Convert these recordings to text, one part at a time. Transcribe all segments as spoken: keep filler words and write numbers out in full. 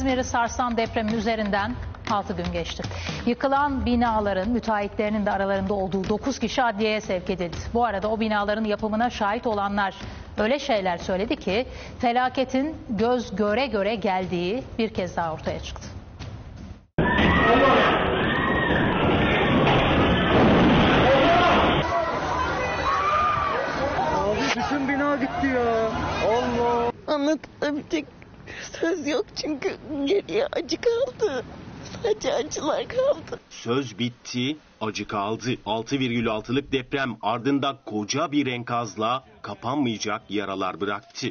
İzmir'i sarsan depremin üzerinden altı gün geçti. Yıkılan binaların müteahhitlerinin de aralarında olduğu dokuz kişi adliyeye sevk edildi. Bu arada o binaların yapımına şahit olanlar öyle şeyler söyledi ki felaketin göz göre göre geldiği bir kez daha ortaya çıktı. Abi bütün bina gitti ya. Allah. Anlatabilecek söz yok çünkü geriye acı kaldı. Sadece acılar kaldı. Söz bitti, acı kaldı. altı virgül altılık deprem ardında koca bir enkazla kapanmayacak yaralar bıraktı.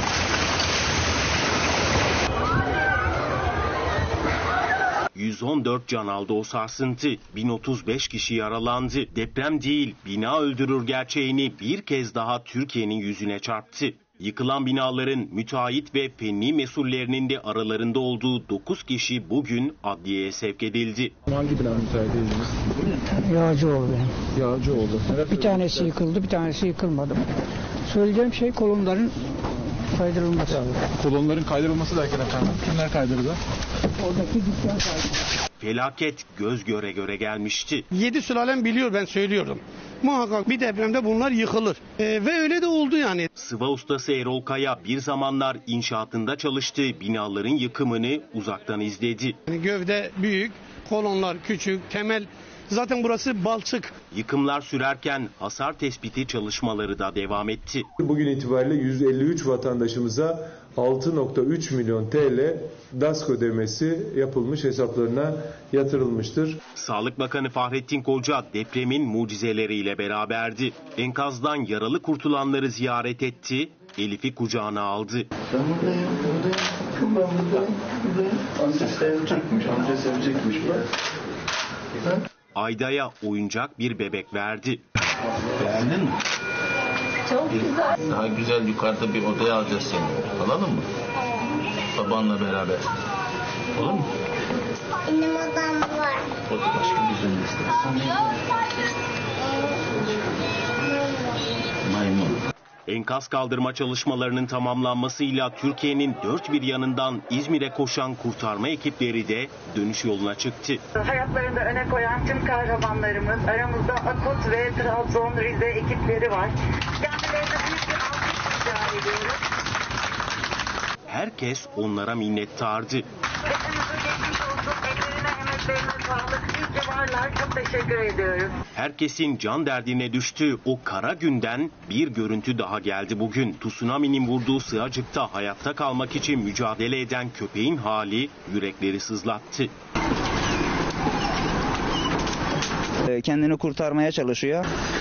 yüz on dört can aldı o sarsıntı. bin otuz beş kişi yaralandı. Deprem değil, bina öldürür gerçeğini bir kez daha Türkiye'nin yüzüne çarptı. Yıkılan binaların müteahhit ve fenli mesullerinin de aralarında olduğu dokuz kişi bugün adliyeye sevk edildi. Hangi bina müteahhit edildiniz? Yağcıoğlu benim. Yağcıoğlu. Bir tanesi yıkıldı, bir tanesi yıkılmadı. Söyleyeceğim şey kolonların kaydırılması. Yani, kolonların kaydırılması derken efendim kimler kaydırdı? Oradaki dükkan kaydırdı. Felaket göz göre göre gelmişti. Yedi sülalem biliyor, ben söylüyorum. Muhakkak bir depremde bunlar yıkılır. Ee, ve öyle de oldu yani. Sıva ustası Erol Kaya bir zamanlar inşaatında çalıştığı binaların yıkımını uzaktan izledi. Yani gövde büyük, kolonlar küçük, temel zaten burası balçık. Yıkımlar sürerken hasar tespiti çalışmaları da devam etti. Bugün itibariyle yüz elli üç vatandaşımıza altı nokta üç milyon T L DASK ödemesi yapılmış, hesaplarına yatırılmıştır. Sağlık Bakanı Fahrettin Koca depremin mucizeleriyle beraberdi. Enkazdan yaralı kurtulanları ziyaret etti, Elif'i kucağına aldı. Ben buradayım, buradayım. Ben buradayım, buradayım. Amca sevecekmiş, amca sevecekmiş. Ben... Ayda'ya oyuncak bir bebek verdi. Beğendin mi? Çok güzel. Daha güzel yukarıda bir odaya alacağız seni. Alalım mı? Babanla beraber. Olur mu? Benim odam var. O da başka bir düzen istersen. Maymun. Enkaz kaldırma çalışmalarının tamamlanmasıyla Türkiye'nin dört bir yanından İzmir'e koşan kurtarma ekipleri de dönüş yoluna çıktı. Hayatlarında öne koyan tüm kahramanlarımız, aramızda Akut ve Trabzon, Rize ekipleri var. Kendilerine büyük bir alkış rica ediyoruz. Herkes onlara minnettardı. Hepimizin geçmiş olsun, ellerine, emeklerine sağlık. İyi ki varlar, çok teşekkür ediyoruz. Herkesin can derdine düştüğü o kara günden bir görüntü daha geldi bugün. Tsunami'nin vurduğu Sığacık'ta hayatta kalmak için mücadele eden köpeğin hali yürekleri sızlattı. Kendini kurtarmaya çalışıyor.